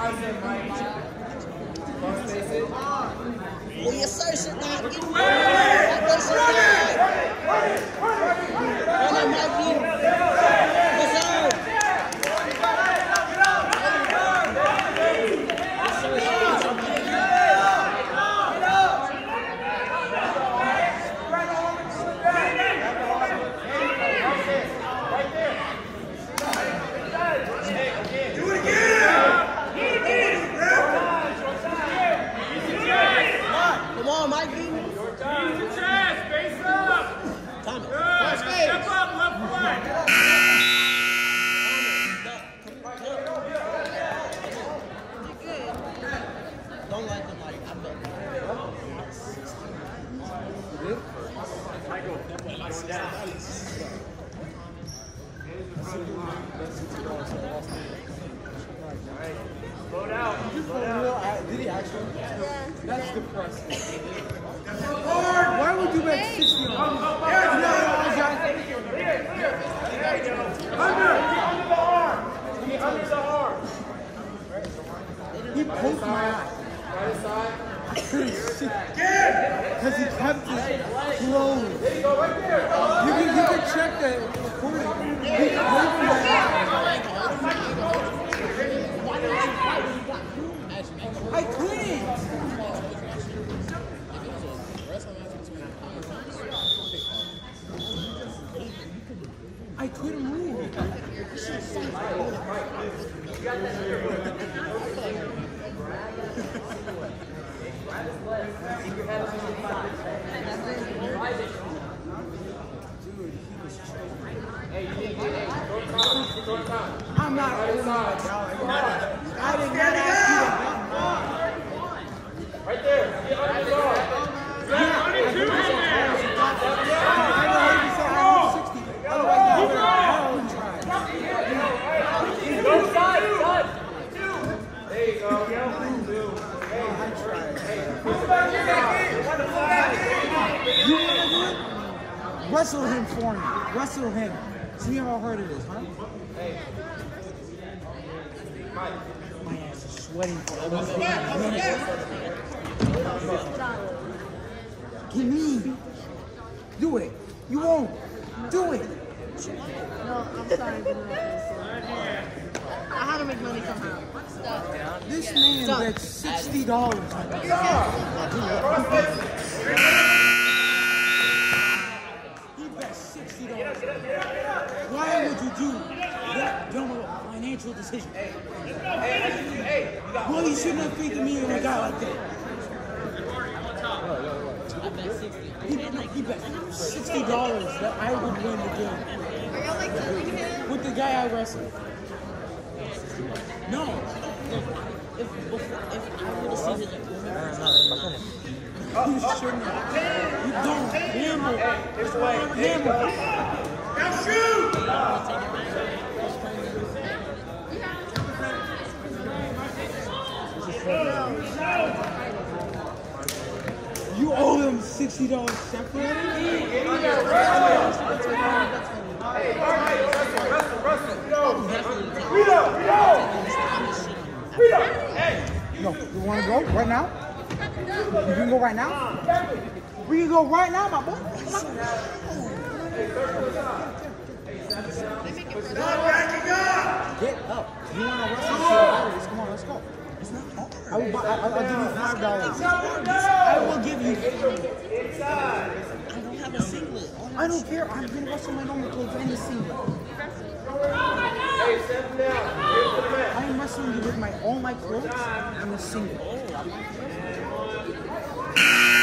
Oh, yes, sir, should not get away. Did he actually? That's depressing. Why would you bet 60 on him? Under the arm. Under the arm. He poked my eye. Right side. Because he kept it closed. You can check that recording. He poked my eye. I couldn't. I couldn't move. I'm not. I did not ask you to. Right there. Get under the arm. Go side. There you go. You want to do it? Wrestle him for me. Wrestle him. See how hard it is, huh? Hey. My ass is sweating for almost a minute. Give me. Do it. You won't. Do it. No, I'm sorry. I had to make money somehow. This man bet $60. He bet $60. Why would you do that dumb financial decision? Well, you shouldn't have faith in me and a guy like that. He bet $60 that I would win the game. With the guy I wrestled. No. If I would have seen it, you shouldn't have. You don't gamble. Gamble. Now shoot! You owe them $60 separate? No, you want to go right now? You can go right now? We can go right now, my boy. Get up. You want to wrestle? Come on, let's go. It's not hard. I'll give you $5. I will give you. I don't have a singlet. I don't care. I'm going to wrestle my normal clothes and a singlet. I am wrestling you with all my clothes and a singlet.